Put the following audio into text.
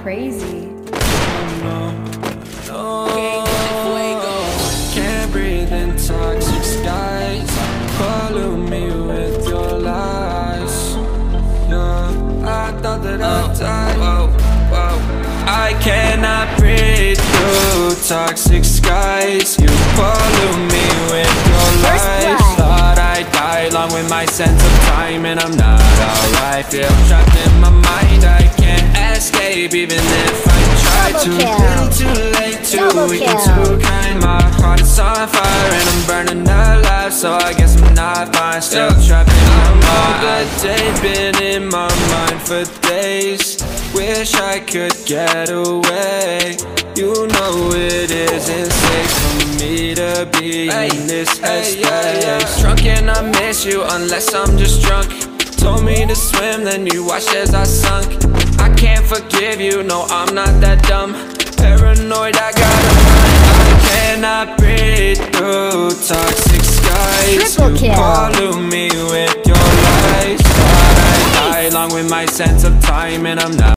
crazy. Can't breathe in toxic skies. Pollute me with your lies. Yeah, I thought that I'd die. I cannot breathe through toxic skies. You pollute me with your lies. Thought I'd die along with my sense of time, and I'm not alright. Feel trapped in my mind, I can't escape even if I try to. Little too late, too weak and too kind. My heart is on fire and I'm burning alive, so I guess I'm not fine. Still trapped in my mind. The day been in my mind for days. Wish I could get away. You know it isn't safe for me to be in this headspace. Drunk and I miss you unless I'm just drunk. Told me to swim, then you watched as I sunk. I can't forgive you, no I'm not that dumb. Paranoid, I gotta run. I cannot breathe through toxic skies. You pollute me with your lies. Thought I'd die along with my sense of time, and I'm not.